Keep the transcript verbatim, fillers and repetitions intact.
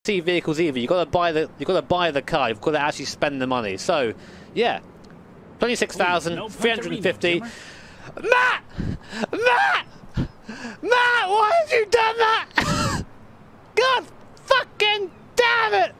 T vehicles either. You've got to buy the, you've got to buy the car. You've got to actually spend the money. So, yeah, twenty-six thousand three hundred fifty. Matt! Matt! Matt, why have you done that? God fucking damn it!